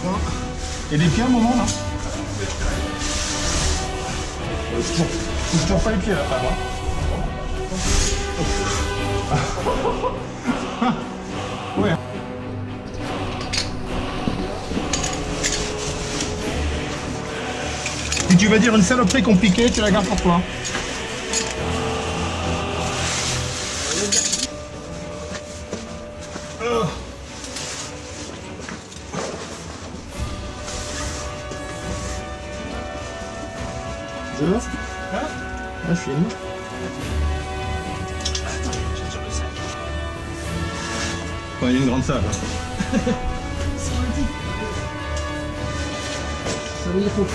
Et des pieds à un moment là. Je touche toujours pas les pieds là, hein. Ouais. Si tu vas dire une saloperie compliquée, tu la gardes pour toi. Je filme. Enfin, il y a une grande salle. Ça veut dire faut.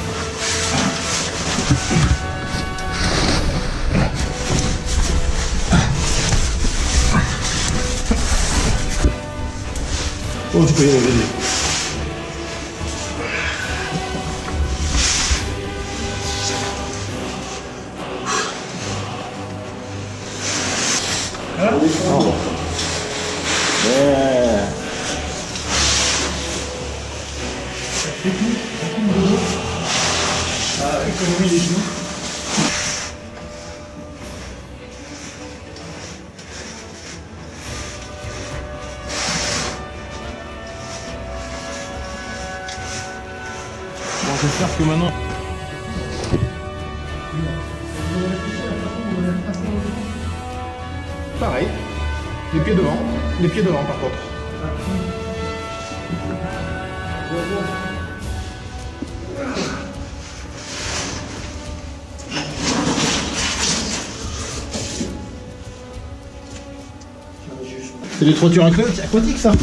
Oh, tu peux y aller, vas-y. Oh. Yeah. Économie les genoux. Bon, j'espère que maintenant... Pareil, les pieds devant par contre. C'est des trottures aquatiques ça.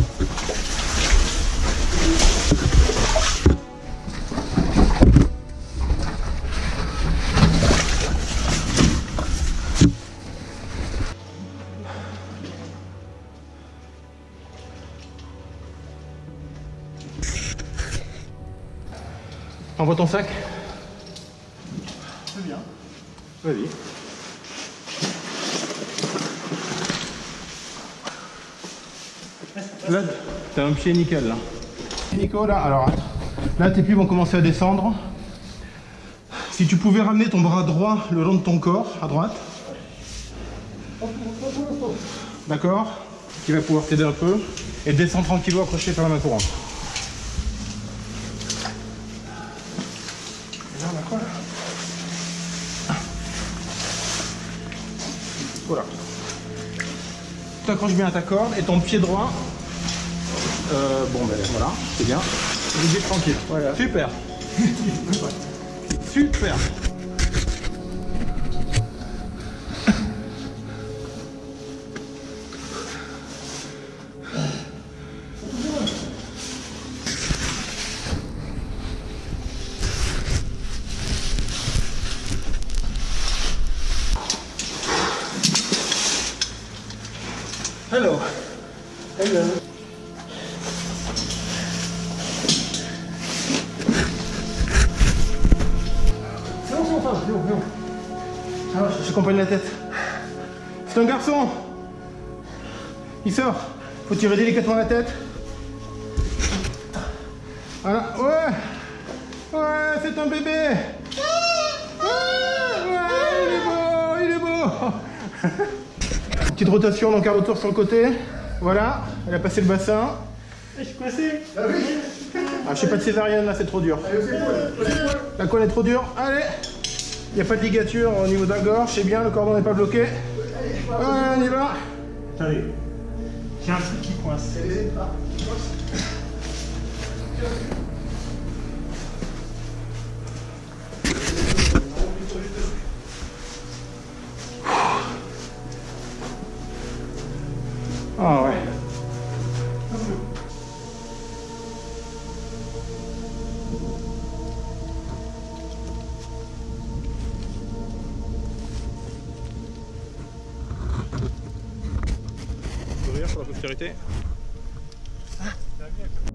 Envoie ton sac. C'est bien. Vas-y. Là, t'as un pied nickel là. Nico, là, alors, là tes pieds vont commencer à descendre. Si tu pouvais ramener ton bras droit le long de ton corps, à droite. D'accord? Qui va pouvoir t'aider un peu. Et descends tranquillement accroché par la main courante. Voilà. Tu t'accroches bien à ta corde et ton pied droit. Bon ben voilà, c'est bien. Vous êtes tranquille. Voilà. Super. Super. Hello. Hello. Non. Alors, je compagne la tête. C'est un garçon. Il sort. Faut tirer délicatement la tête. Voilà. Ouais. Ouais, c'est un bébé. Ouais, il est beau. Petite rotation dans quart de tour sur le côté. Voilà, elle a passé le bassin. Je suis coincé. Ah oui. Ah, je sais pas de césarienne là, c'est trop dur. La colle est trop dure. Allez. Il n'y a pas de ligature au niveau de la gorge, c'est bien, le cordon n'est pas bloqué. Ouais, on y va. Attendez. J'ai un truc qui coince. Ah ouais. Pour la postérité.